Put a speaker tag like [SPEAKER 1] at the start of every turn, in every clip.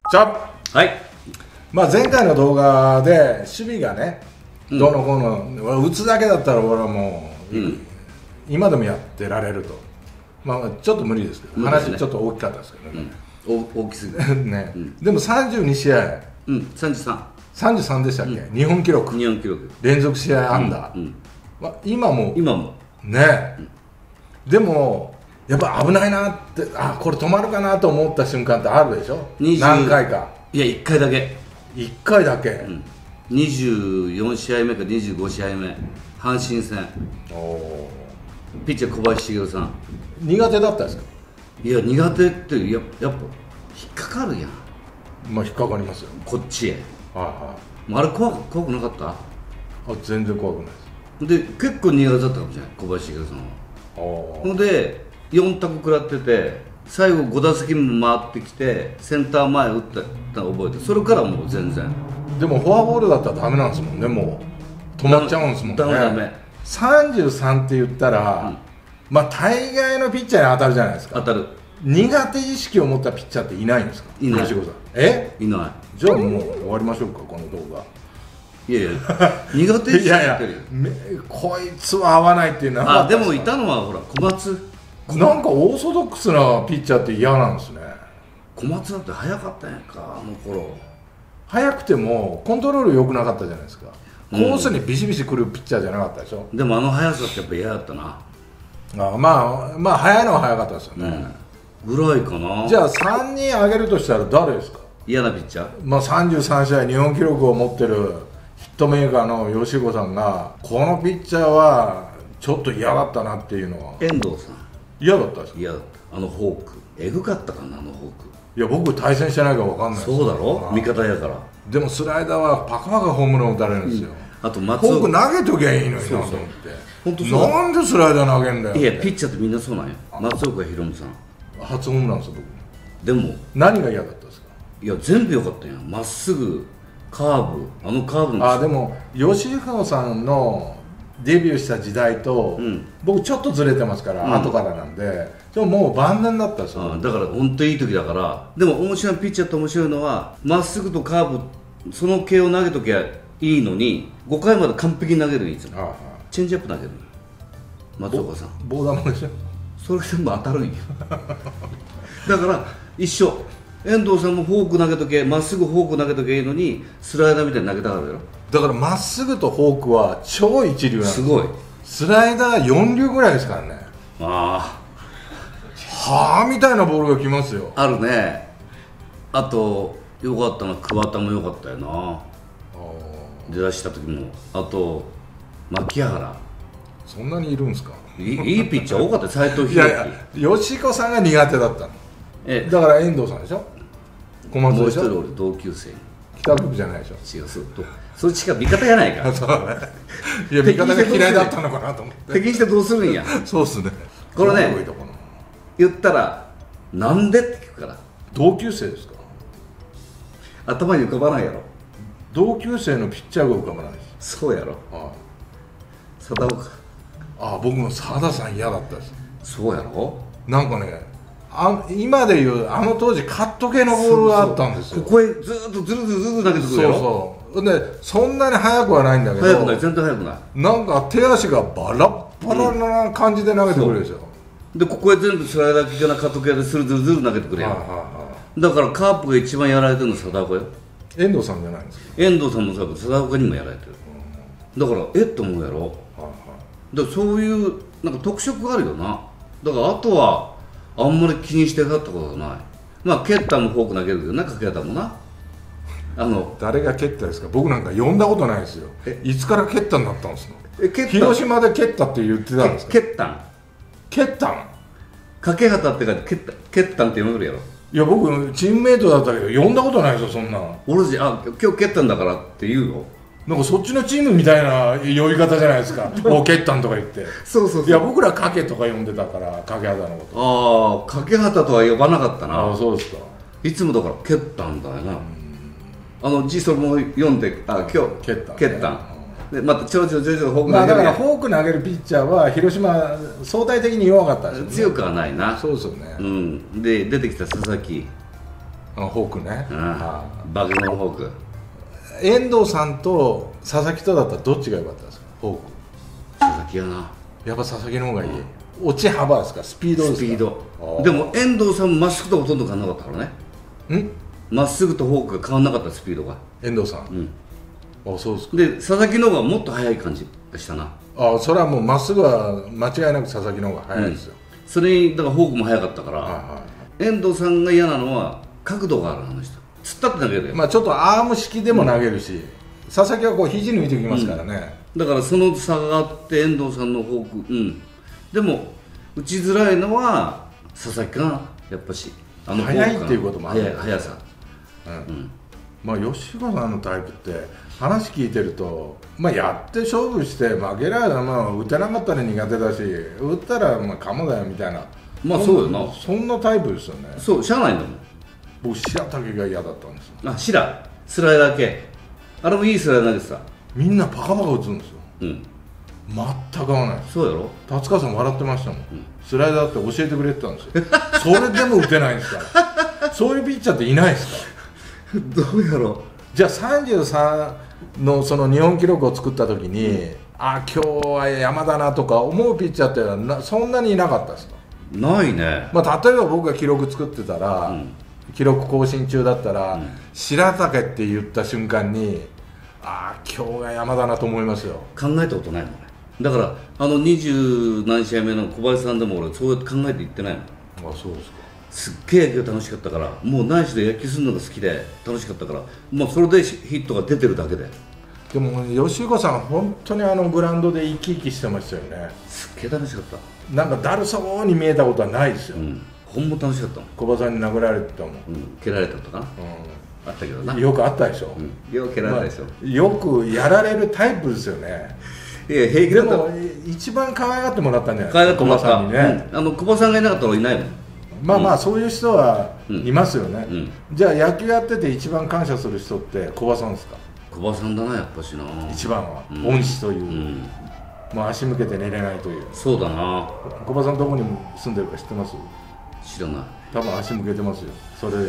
[SPEAKER 1] じゃ
[SPEAKER 2] はい。
[SPEAKER 1] 前回の動画で守備がね、どうのこうの打つだけだったら俺はもう、今でもやってられると。ちょっと無理ですけど、話ちょっと大きかったですけどね、
[SPEAKER 2] 大きすぎる
[SPEAKER 1] ね、でも32試合、33でしたっけ、日本記録連続試合安打、今もね、でもやっぱ危ないなって、これ止まるかなと思った瞬間ってあるでしょ。何回か。
[SPEAKER 2] いや、1回だけ。
[SPEAKER 1] 1回だけ、
[SPEAKER 2] 24試合目か25試合目、阪神戦、ピッチャー小林茂さん。
[SPEAKER 1] 苦手だったんですか。
[SPEAKER 2] いや、苦手ってやっぱ引っかかるやん。
[SPEAKER 1] 引っかかりますよ、
[SPEAKER 2] こっちへ。
[SPEAKER 1] あ
[SPEAKER 2] れ怖くなかった？
[SPEAKER 1] 全然怖くないです。
[SPEAKER 2] で、結構苦手だったかもしれない、小林茂さんは。ほんで4択食らってて、最後5打席も回ってきてセンター前打ったの覚えて、それからもう全然。
[SPEAKER 1] でもフォアボールだったらダメなんですもんね。もう止まっちゃうんですもんね。
[SPEAKER 2] ダメ。
[SPEAKER 1] 33って言ったら、大概のピッチャーに当たるじゃないですか。
[SPEAKER 2] 当たる。
[SPEAKER 1] 苦手意識を持ったピッチャーっていないんですか。
[SPEAKER 2] いない。
[SPEAKER 1] い
[SPEAKER 2] ない。
[SPEAKER 1] じゃあもう終わりましょうか、この動画。
[SPEAKER 2] いや苦手意識持ってるよ。
[SPEAKER 1] こいつは合わないっていうのは。
[SPEAKER 2] でもいたのはほら小松。
[SPEAKER 1] なんかオーソドックスなピッチャーって嫌なんですね。
[SPEAKER 2] 小松だって早かったんやんか、あの頃。
[SPEAKER 1] 早くてもコントロール良くなかったじゃないですか。コースにビシビシくるピッチャーじゃなかったでしょ。
[SPEAKER 2] でも速さってやっぱ嫌だったな。
[SPEAKER 1] 早いのは早かったですよね、
[SPEAKER 2] ぐらいかな。
[SPEAKER 1] じゃあ3人挙げるとしたら誰ですか。
[SPEAKER 2] 嫌なピッチャー。
[SPEAKER 1] 33試合日本記録を持ってるヒットメーカーの吉子さんが、このピッチャーはちょっと嫌だったなっていうのは。
[SPEAKER 2] 遠藤さん
[SPEAKER 1] 嫌だったですか。
[SPEAKER 2] 嫌だった。あのフォークエグかったかな、あのフォーク。
[SPEAKER 1] いや、僕対戦してないから分かんないです。
[SPEAKER 2] そうだろ、味方やから。
[SPEAKER 1] でもスライダーはパカパカホームラン打たれるんですよ、
[SPEAKER 2] あと
[SPEAKER 1] フォーク投げときゃいいのになと思って。
[SPEAKER 2] 本当そうだ。
[SPEAKER 1] なんでスライダー投げんだよ。
[SPEAKER 2] いや、ピッチャーってみんなそうなんよ。松岡弘さん
[SPEAKER 1] 初ホームランですよ、
[SPEAKER 2] 僕。でも
[SPEAKER 1] 何が嫌だったんですか。
[SPEAKER 2] いや、全部良かったんや。まっすぐカーブ、あのカーブの。
[SPEAKER 1] でも吉彦さんのデビューした時代と、僕ちょっとずれてますから、後からなんで、でももう晩年だったんですよ。
[SPEAKER 2] だから本当にいい時だから。でも面白いピッチャーって面白いのは、まっすぐとカーブ、その系を投げときゃいいのに、5回まで完璧に投げるんですよ。チェンジアップ投げるの松岡さん。
[SPEAKER 1] 棒球でしょ。
[SPEAKER 2] それ全部当たるんよだから一緒。遠藤さんもフォーク投げとけ、まっすぐフォーク投げとけいいのに、スライダーみたいに投げたからだろ。
[SPEAKER 1] だからまっすぐとフォークは超一流なんです。
[SPEAKER 2] すごい。
[SPEAKER 1] スライダー4流ぐらいですからね。みたいなボールが来ますよ。
[SPEAKER 2] あるね。あとよかったのは桑田もよかったよな、出だした時も。あと牧原。
[SPEAKER 1] そんなにいるんですか。
[SPEAKER 2] いいピッチャー多かったよ。斎藤
[SPEAKER 1] いや吉子さんが苦手だったの。だから遠藤さんでしょ。小松でしょ。
[SPEAKER 2] もう一人俺同級生。
[SPEAKER 1] 北区じゃないでしょ。
[SPEAKER 2] 違う、それしか味方やないか。
[SPEAKER 1] そうね。いや、味方が嫌いだったのかなと思って。
[SPEAKER 2] 敵にしてどうするんや。
[SPEAKER 1] そうっすね。
[SPEAKER 2] これね、言ったらなんでって聞くから。
[SPEAKER 1] 同級生ですか。
[SPEAKER 2] 頭に浮かばないやろ。
[SPEAKER 1] 同級生のピッチャーが浮かばないです。
[SPEAKER 2] そうやろ。貞岡。
[SPEAKER 1] 僕も澤田さん嫌だったです。
[SPEAKER 2] そうやろ。
[SPEAKER 1] なんかね、今でいう当時カット系のボールがあったんですよ。
[SPEAKER 2] ここへずっとずるずる投げてくるやろ。
[SPEAKER 1] そうで、そんなに速くはないんだけど、
[SPEAKER 2] 速くない、全然速くない。
[SPEAKER 1] なんか手足がバラッバラな感じで投げてくるでしょ。
[SPEAKER 2] で、ここへ全部スライダー的なカット系でスルズルズル投げてくるやん。だからカープが一番やられてるの貞岡よ。
[SPEAKER 1] 遠藤さんじゃないんですか。
[SPEAKER 2] 遠藤さんもそうだけど貞岡にもやられてる。だからと思うやろ。だからそういうなんか特色があるよな。だからあとはあんまり気にしてたってことはない。ケッタもフォーク投げるけどな、掛け方もな。
[SPEAKER 1] 誰が蹴ったですか。僕なんか呼んだことないですよ。いつから蹴ったになったんですか。広島で蹴ったって言ってたんですか。
[SPEAKER 2] 蹴ったん掛け旗って書いて蹴ったんって読めるやろ。
[SPEAKER 1] いや、僕チームメイトだったけど呼んだことないですよ、そんな。
[SPEAKER 2] 俺今日蹴ったんだからって言うよ。
[SPEAKER 1] なんかそっちのチームみたいな呼び方じゃないですか。蹴ったんとか言って。
[SPEAKER 2] そう。
[SPEAKER 1] いや、僕ら掛けとか呼んでたから、掛け旗のこと。
[SPEAKER 2] 掛け旗とは呼ばなかったな。
[SPEAKER 1] そうですか。
[SPEAKER 2] いつもだから蹴ったんだよな。字それも読んで、今日蹴ったんで、またちょろちょろフォーク投げる。
[SPEAKER 1] だからフォーク投げるピッチャーは広島相対的に弱かったですよね。
[SPEAKER 2] 強くはないな。
[SPEAKER 1] そうですよね。
[SPEAKER 2] で出てきた佐々木。
[SPEAKER 1] フォークね。
[SPEAKER 2] バケモンフォーク。
[SPEAKER 1] 遠藤さんと佐々木とだったらどっちが良かったですか？フォーク。
[SPEAKER 2] 佐々木やな。
[SPEAKER 1] やっぱ佐々木の方がいい。落ち幅ですか？スピードですか？
[SPEAKER 2] スピード。でも遠藤さんもまっすぐとほとんど変わらなかったからね。まっすぐとフォークが変わらなかった、スピードが。
[SPEAKER 1] 遠藤さん。そうですか。
[SPEAKER 2] で佐々木の方がもっと速い感じがしたな。
[SPEAKER 1] それはもうまっすぐは間違いなく佐々木の方が速いですよ。
[SPEAKER 2] それにだからフォークも速かったから、遠藤さんが嫌なのは角度がある、あの人突っ立って投げるよ。
[SPEAKER 1] ちょっとアーム式でも投げるし、佐々木はこう肘抜いてきますからね。
[SPEAKER 2] だからその差があって遠藤さんのフォーク、でも打ちづらいのは佐々木かな、やっぱし。
[SPEAKER 1] 速いっていうこともある。
[SPEAKER 2] 速さ。
[SPEAKER 1] 吉川さんのタイプって話聞いてると、やって勝負して負けられ打てなかったら苦手だし、打ったらカモだよみたいな。
[SPEAKER 2] そうよな。
[SPEAKER 1] そんなタイプですよね。
[SPEAKER 2] そう、しゃあないんだもん。
[SPEAKER 1] 僕白竹が嫌だったんですよ。
[SPEAKER 2] スライダー系。あれもいいスライダーですさ。
[SPEAKER 1] みんなパカパカ打つんですよ。全く合わない。
[SPEAKER 2] そうやろ。
[SPEAKER 1] 達川さん笑ってましたもん。スライダーって教えてくれてたんですよ。それでも打てないんですから。そういうピッチャーっていないですか？
[SPEAKER 2] どうやろう。
[SPEAKER 1] じゃあ33のその日本記録を作った時に、今日は山だなとか思うピッチャーってそんなにいなかったですか？
[SPEAKER 2] ないね。
[SPEAKER 1] 例えば僕が記録作ってたら、記録更新中だったら、白竹って言った瞬間に今日が山だなと思いますよ。
[SPEAKER 2] 考えたことないもんね。だから20何試合目の小林さんでも俺そうやって考えて言ってないもん。
[SPEAKER 1] そうですか。
[SPEAKER 2] すっげえ野球楽しかったから、もう内緒で野球するのが好きで楽しかったから、もうそれでヒットが出てるだけで。
[SPEAKER 1] でも吉岡さん本当にグラウンドで生き生きしてましたよね。
[SPEAKER 2] すっげえ楽しかった。
[SPEAKER 1] なんかだるそうに見えたことはないですよ。
[SPEAKER 2] ほんま楽しかったもん。
[SPEAKER 1] 小葉さんに殴られてたもん。
[SPEAKER 2] 蹴られたとかな、あったけどな。
[SPEAKER 1] よくあったでしょ。
[SPEAKER 2] よく蹴られたでしょ。
[SPEAKER 1] よくやられるタイプですよね。
[SPEAKER 2] 平気だった。
[SPEAKER 1] でも一番可愛がってもらったんじゃないですか。
[SPEAKER 2] 可愛がってもらった。
[SPEAKER 1] 小葉さんにね。
[SPEAKER 2] 小葉さんがいなかったらいないもん。
[SPEAKER 1] そういう人はいますよね。じゃあ野球やってて一番感謝する人って小葉さんですか？
[SPEAKER 2] 小葉さんだな、やっぱしな。
[SPEAKER 1] 一番は恩師という、もう足向けて寝れないという。
[SPEAKER 2] そうだな。
[SPEAKER 1] 小葉さんどこに住んでるか知ってます？
[SPEAKER 2] 知らない。
[SPEAKER 1] 多分足向けてますよ、それで。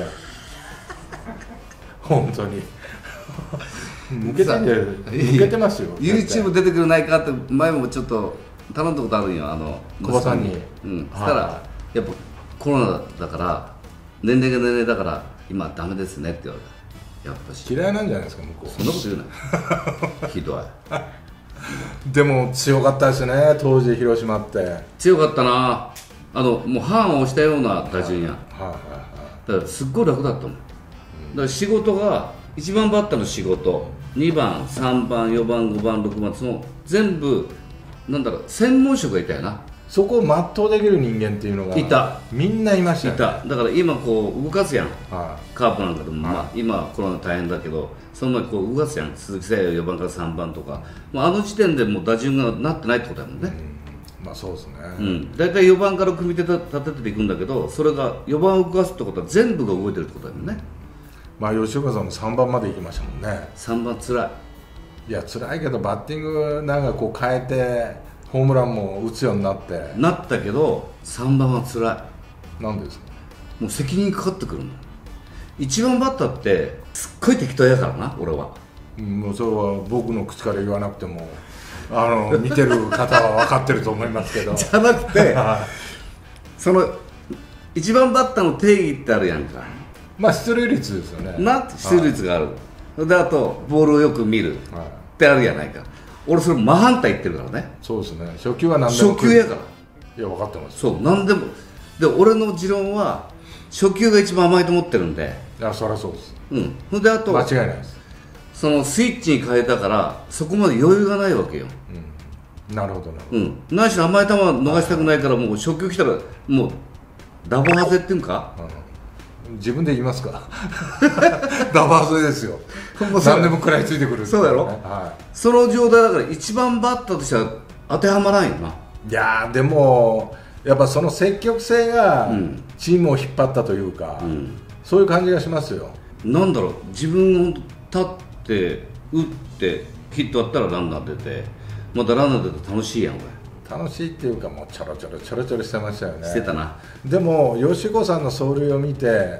[SPEAKER 1] 本当に向けてんじゃ向けてますよ。
[SPEAKER 2] YouTube 出てくれないかって前もちょっと頼んだことあるんよ、
[SPEAKER 1] 小葉さんに。
[SPEAKER 2] そしたらやっぱコロナだから年齢が年齢だから今ダメですねって言われた。やっぱし
[SPEAKER 1] 嫌いなんじゃないですか、向こう。
[SPEAKER 2] そんなこと言うな。ひどい。
[SPEAKER 1] でも強かったですね、当時広島って。
[SPEAKER 2] 強かったな。もう判を押したような打順や。だからすっごい楽だったもん。だから仕事が1番バッターの仕事、2番3番4番5番6番、その全部専門職がいたよな。
[SPEAKER 1] そこを全うできる人間っていうのが
[SPEAKER 2] いた。
[SPEAKER 1] みんないましたよね。
[SPEAKER 2] だから今こう動かすやん、カープなんかでも、今コロナ大変だけどその前こう動かすやん、鈴木誠也4番から3番とか、あの時点でもう打順がなってないってことだもんね。
[SPEAKER 1] そうですね。
[SPEAKER 2] 大体4番から組み立てていくんだけど、それが4番を動かすってことは全部が動いてるってことだもんね。
[SPEAKER 1] 吉岡さんも3番まで行きましたもんね。
[SPEAKER 2] 3番つらい。
[SPEAKER 1] いや辛いけど、バッティングなんかこう変えてホームランも打つようにな
[SPEAKER 2] ったけど、3番はつら
[SPEAKER 1] い。なんですか？
[SPEAKER 2] もう責任かかってくるの。1番バッターってすっごい適当やからな、俺は。
[SPEAKER 1] もうそれは僕の口から言わなくても見てる方は分かってると思いますけど。
[SPEAKER 2] じゃなくてその1番バッターの定義ってあるやんか。
[SPEAKER 1] 出塁率ですよね。
[SPEAKER 2] 出塁率がある。であとボールをよく見るってあるやないか。俺それ真反対言ってるからね。
[SPEAKER 1] そうですね。初球は何でも
[SPEAKER 2] 初球やから。
[SPEAKER 1] いや分かってます。
[SPEAKER 2] そう、何でも。で俺の持論は初球が一番甘いと思ってるんで。
[SPEAKER 1] いやそりゃそうです。
[SPEAKER 2] であと
[SPEAKER 1] 間違いないです。
[SPEAKER 2] そのスイッチに変えたからそこまで余裕がないわけよ。
[SPEAKER 1] なるほどな。
[SPEAKER 2] 何しろ甘い球逃したくないから、もう初球来たらもうダボハゼっていうんか。
[SPEAKER 1] 自分で言いますか？ダバーズですよ。何でも食らいついてくる。
[SPEAKER 2] そうやろ。その状態だから1番バッターとしては当てはまらんよな。
[SPEAKER 1] いやでもやっぱその積極性がチームを引っ張ったというか、そういう感じがしますよ。
[SPEAKER 2] 自分を立って打ってヒットあったらランナー出て、またランナー出て楽しいやん。
[SPEAKER 1] 楽しいっていうか、もうちょろちょろしてましたよね。
[SPEAKER 2] してたな。
[SPEAKER 1] でも吉子さんの走塁を見て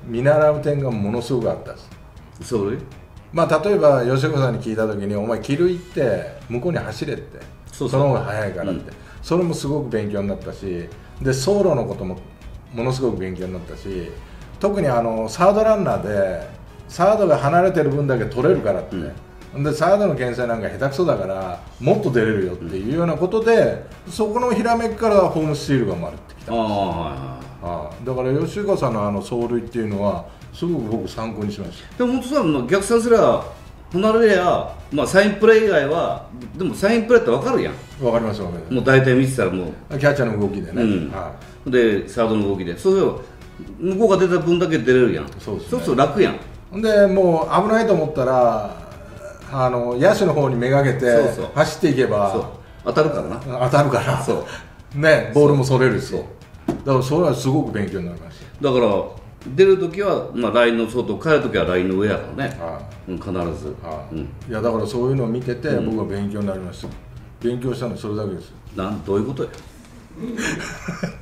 [SPEAKER 1] 見習う点がものすごくあったし、
[SPEAKER 2] それ
[SPEAKER 1] まあ例えば吉岡さんに聞いた時に「お前気類って向こうに走れ」って、その方が速いからって、それもすごく勉強になったし、で走路のこともものすごく勉強になったし、特にサードランナーでサードが離れてる分だけ取れるからって、でサードの牽制なんか下手くそだからもっと出れるよっていうようなことで、そこのひらめきからホームスチールが生まれてきた。だから吉岡さんの走塁っていうのはすごく僕参考にしました。
[SPEAKER 2] でも本当さ、逆算すれば離れりゃ、まあ、サインプレー以外はでもサインプレーって分かるやん。
[SPEAKER 1] 分かります分かります。
[SPEAKER 2] もう大体見てたらもう
[SPEAKER 1] キャッチャーの動きでね、
[SPEAKER 2] でサードの動きで、そうすると向こうが出た分だけ出れるやん。そうすると楽やん。
[SPEAKER 1] でもう危ないと思ったら野手の方にめがけて走っていけば
[SPEAKER 2] 当たるからな。
[SPEAKER 1] 当たるからね、ボールもそれるし、だからそれはすごく勉強になりました。
[SPEAKER 2] だから出るときは、まあ、ラインの外、帰るときはラインの上やからね、必ず、
[SPEAKER 1] いやだからそういうのを見てて、僕は勉強になりました。勉強したのはそれだけです。
[SPEAKER 2] どういうことや